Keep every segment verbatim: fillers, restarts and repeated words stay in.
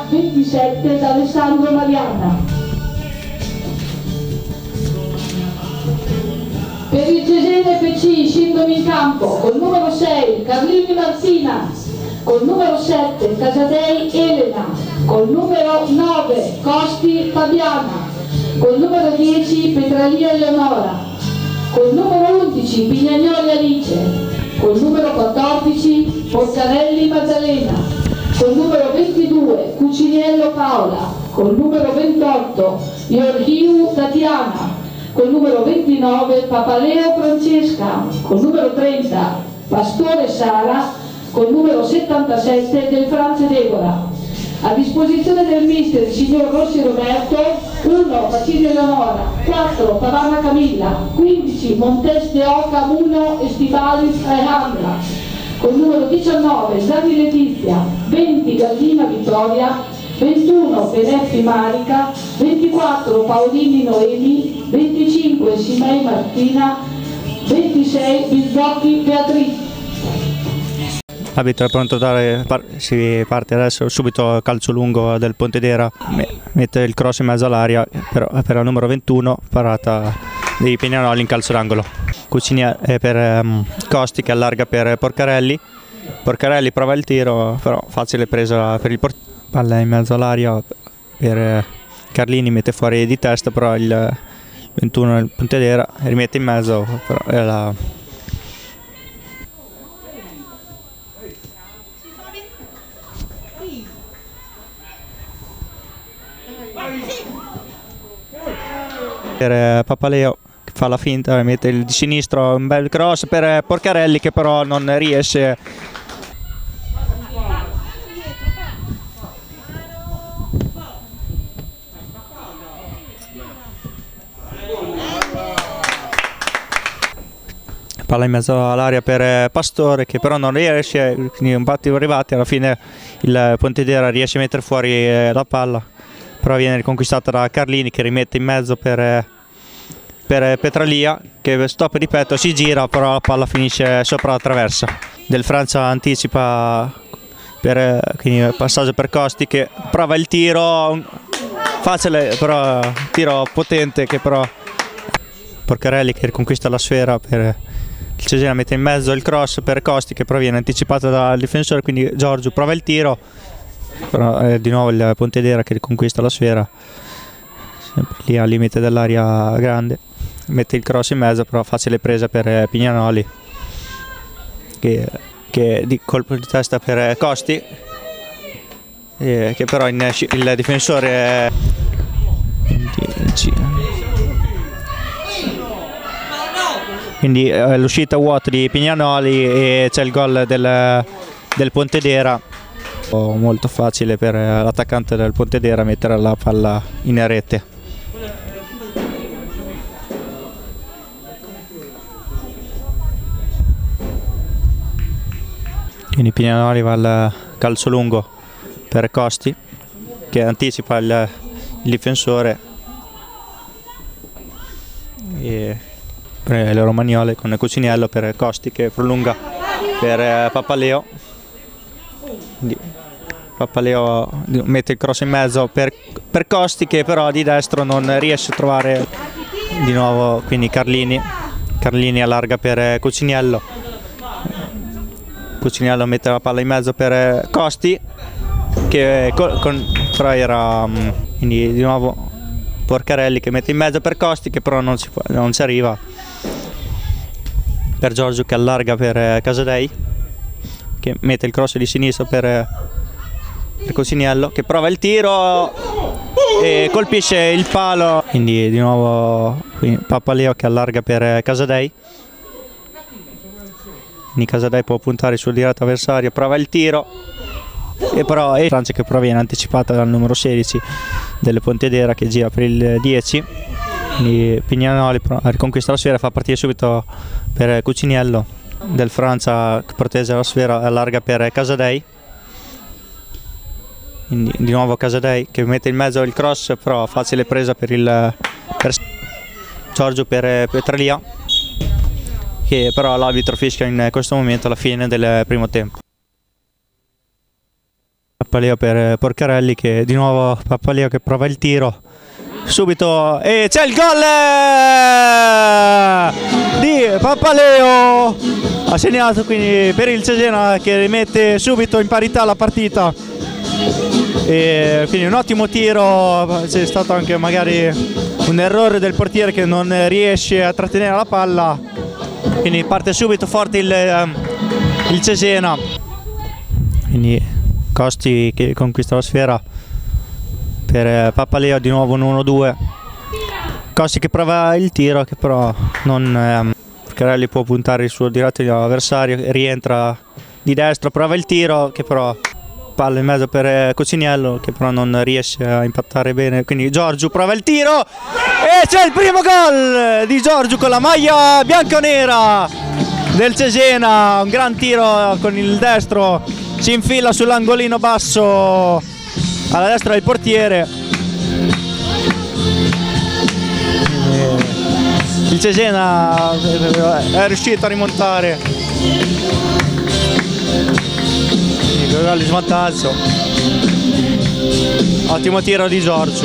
ventisette da Alessandro Mariana. Per il Cesena F C scendono in campo col numero sei Carlini Martina, col numero sette Casadei Elena, col numero nove Costi Fabiana, col numero dieci Petralia Eleonora, col numero undici Pignagnoli Alice, col numero quattordici Porcarelli Maddalena, col numero ventidue Cuciniello Paola, col numero ventotto Iorghiu Tatiana, col numero ventinove Papaleo Francesca, col numero trenta Pastore Sara, col numero settantasette Del Franze Deborah. A disposizione del mister il signor Rossi Roberto, uno Bacino Eleonora, quattro Pavana Camilla, quindici Montes de Oca Muno Estivalis Alejandra, col numero diciannove Zanni Letizia, venti Gallina Vittoria, ventuno Peneffi Marica, ventiquattro Paolini Noemi, venticinque Simei Martina, ventisei Bizzocchi Beatrice. L'arbitro è pronto a dare, par si parte adesso subito calcio lungo del Pontedera, mette il cross in mezzo all'aria, però per il numero ventuno parata di Pignanoli in calcio d'angolo. Cucini per um, Costi che allarga per Porcarelli, Porcarelli prova il tiro, però facile presa per il portiere, palla in mezzo all'aria per eh, Carlini, mette fuori di testa, però il ventuno del Pontedera rimette in mezzo, però è la... per Papaleo che fa la finta, mette il di sinistro, un bel cross per Porcarelli che però non riesce. Palla in mezzo all'aria per Pastore che però non riesce, quindi un attimo arrivati, alla fine il Pontedera riesce a mettere fuori la palla, però viene riconquistata da Carlini che rimette in mezzo per, per Petralia che stop di petto, si gira, però la palla finisce sopra la traversa. Del Francia anticipa per quindi passaggio per Costi che prova il tiro facile, però tiro potente che però Porcarelli che riconquista la sfera per il Cesena, mette in mezzo il cross per Costi che però viene anticipato dal difensore, quindi Giorgio prova il tiro, però è di nuovo il Pontedera che riconquista la sfera, sempre lì al limite dell'area grande, mette il cross in mezzo, però facile presa per Pignanoli che, che di colpo di testa per Costi eh, che però in, il difensore quindi eh, l'uscita vuota di Pignanoli e c'è il gol del, del Pontedera. Molto facile per l'attaccante del Pontedera mettere la palla in rete. Quindi Pignanoli va al calcio lungo per Costi che anticipa il, il difensore e le romagnole con Cuciniello per Costi che prolunga per Papaleo. Papaleo mette il cross in mezzo per, per Costi che però di destro non riesce a trovare di nuovo, quindi Carlini Carlini allarga per Cuciniello, Cuciniello mette la palla in mezzo per Costi che con, con, però era quindi di nuovo Porcarelli che mette in mezzo per Costi che però non si, può, non si arriva, per Giorgio che allarga per Casadei che mette il cross di sinistra per, per Cuciniello che prova il tiro e colpisce il palo, quindi di nuovo quindi Papaleo che allarga per Casadei, quindi Casadei può puntare sul diretto avversario, prova il tiro e però è Francia che proviene anticipata dal numero sedici del Pontedera che gira per il dieci, quindi Pignanoli riconquista la sfera, fa partire subito per Cuciniello, del Francia che protegge la sfera, allarga per Casadei, quindi di nuovo Casadei che mette in mezzo il cross, però facile presa per il per Giorgio per Petralia che però l'arbitro fischia in questo momento la fine del primo tempo. Pappaleo per Porcarelli, che di nuovo Pappaleo che prova il tiro. Subito e c'è il gol di Pappaleo, ha segnato quindi per il Cesena, che rimette subito in parità la partita. E quindi un ottimo tiro, c'è stato anche magari un errore del portiere che non riesce a trattenere la palla, quindi parte subito forte il, il Cesena. Quindi Costi che conquista la sfera per Pappaleo, di nuovo un uno due. Costi che prova il tiro, che però non ehm, Porcarelli può puntare il suo diretto all'avversario, rientra di destra, prova il tiro, che però palla in mezzo per Cociniello, che però non riesce a impattare bene, quindi Giorgio prova il tiro e c'è il primo gol di Giorgio con la maglia bianconera del Cesena. Un gran tiro con il destro, si infila sull'angolino basso alla destra del portiere. Il Cesena è riuscito a rimontare il gol di svantaggio. Ottimo tiro di Giorgio.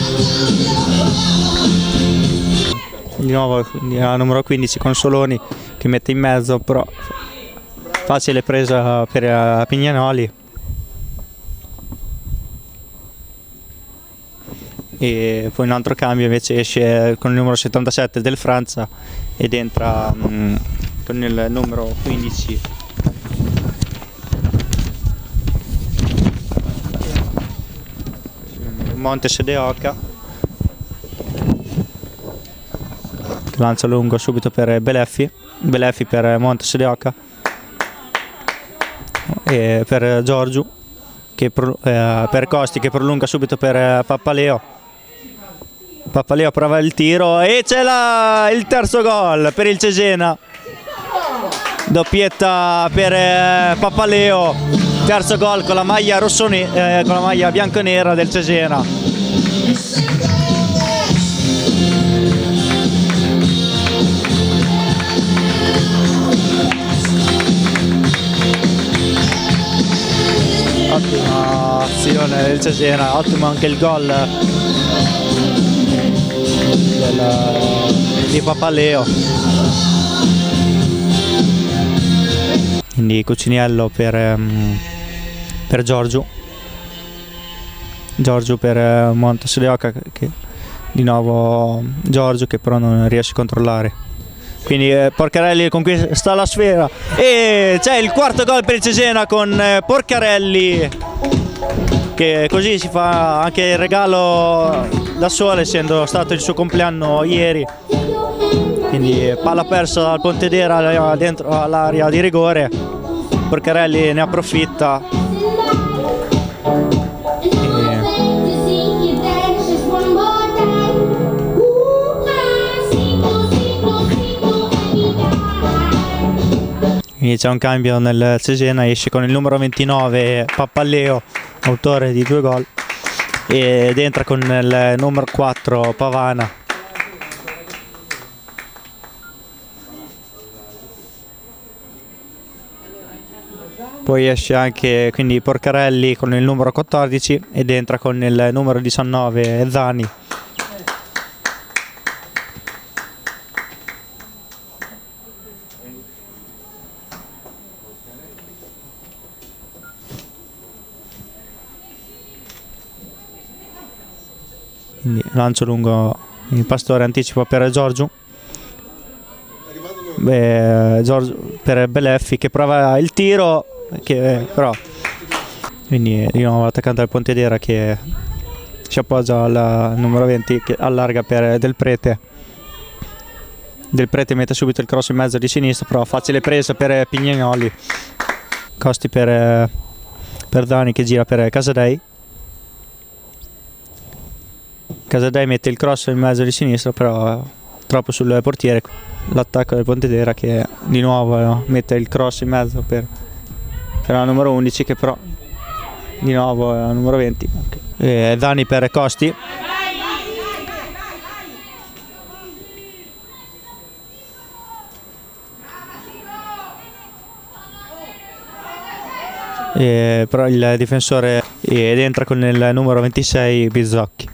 Di nuovo la numero quindici con Soloni che mette in mezzo, però facile presa per Pignanoli. E poi un altro cambio invece esce con il numero settantasette del Francia ed entra mh, con il numero quindici Montes de Oca, che lancia lungo subito per Beleffi, Beleffi per Montes de Oca e per Giorgio, che pro, eh, per Costi che prolunga subito per Pappaleo. Pappaleo prova il tiro e c'è il terzo gol per il Cesena. Doppietta per eh, Pappaleo, terzo gol con la maglia rossone, eh, con la maglia bianconera del Cesena. Ottima azione del Cesena, ottimo anche il gol del, di Pappaleo. Quindi Cociniello per, um, per Giorgio, Giorgio per uh, Montes de Oca, che di nuovo Giorgio che però non riesce a controllare. Quindi eh, Porcarelli conquista la sfera e c'è il quarto gol per il Cesena con eh, Porcarelli, che così si fa anche il regalo da solo, essendo stato il suo compleanno ieri. Quindi palla persa dal Pontedera dentro all'area di rigore, Porcarelli ne approfitta. Quindi c'è un cambio nel Cesena, esce con il numero ventinove Pappaleo, autore di due gol, ed entra con il numero quattro Pavana. Poi esce anche quindi Porcarelli con il numero quattordici ed entra con il numero diciannove Zani. Quindi lancio lungo, il Pastore anticipa per Giorgio. Beh, Giorgio per Beleffi che prova il tiro, che però quindi di nuovo l'attaccante del Pontedera che si appoggia al numero venti che allarga per Del Prete. Del Prete mette subito il cross in mezzo di sinistra, però facile presa per Pignanoli. Costi per, per Dani che gira per Casadei. Casadei mette il cross in mezzo di sinistra, però troppo sul portiere. L'attacco del Pontedera che di nuovo mette il cross in mezzo per, per la numero undici, che però di nuovo è la numero venti. E Dani per Costi. e, però il difensore ed entra con il numero ventisei Bizzocchi.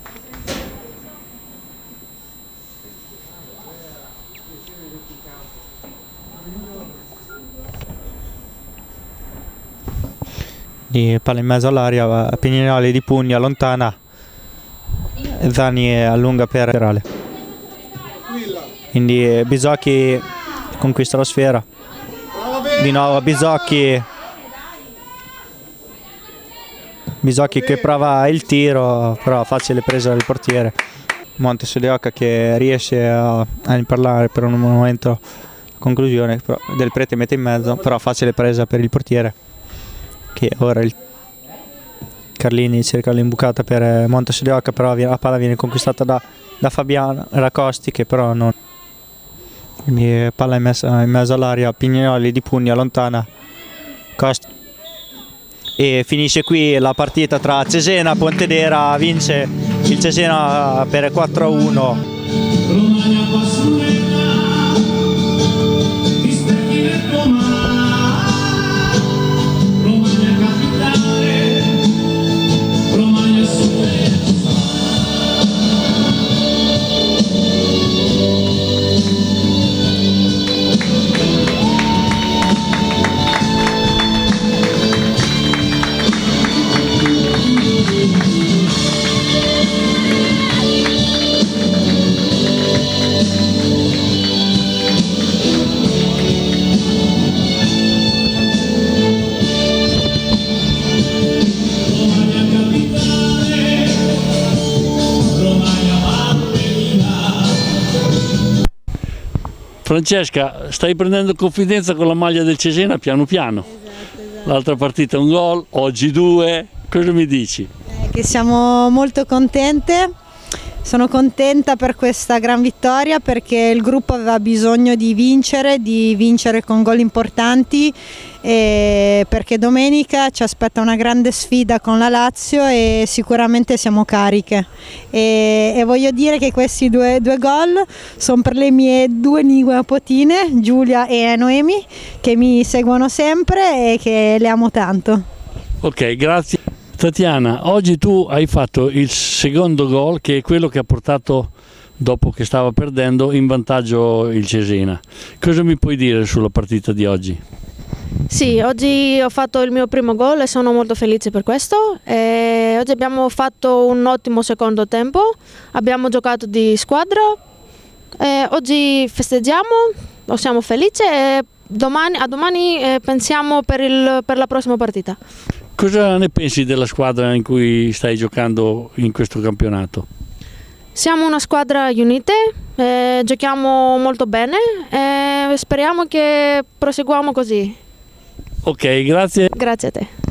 Di palla in mezzo all'aria, Pignoli di pugni allontana, Zani allunga per laterale. Quindi Bizzocchi conquista la sfera, di nuovo Bizzocchi, Bizzocchi che prova il tiro, però facile presa del portiere. Montes de Oca che riesce a, a imparlare per un momento la conclusione, però Del Prete mette in mezzo, però facile presa per il portiere, che ora il Carlini cerca l'imbucata per Montes de Oca, però la palla viene conquistata da, da Fabiano Racosti, che però non... Quindi palla è messa in mezzo all'aria, Pignoli di pugni allontana Costi. E finisce qui la partita tra Cesena e Pontedera, vince il Cesena per quattro a uno. Francesca, stai prendendo confidenza con la maglia del Cesena piano piano. Esatto, esatto. L'altra partita un gol, oggi due, cosa mi dici? Eh, che siamo molto contente, sono contenta per questa gran vittoria perché il gruppo aveva bisogno di vincere, di vincere con gol importanti, e perché domenica ci aspetta una grande sfida con la Lazio e sicuramente siamo cariche. E, e voglio dire che questi due, due gol sono per le mie due nipotine, Giulia e Noemi, che mi seguono sempre e che le amo tanto. Ok, grazie. Tatiana, oggi tu hai fatto il secondo gol, che è quello che ha portato, dopo che stava perdendo, in vantaggio il Cesena. Cosa mi puoi dire sulla partita di oggi? Sì, oggi ho fatto il mio primo gol e sono molto felice per questo. E oggi abbiamo fatto un ottimo secondo tempo, abbiamo giocato di squadra, e oggi festeggiamo, siamo felici e domani, a domani eh, pensiamo per, il, per la prossima partita. Cosa ne pensi della squadra in cui stai giocando in questo campionato? Siamo una squadra unita, eh, giochiamo molto bene e speriamo che proseguiamo così. Ok, grazie. Grazie a te.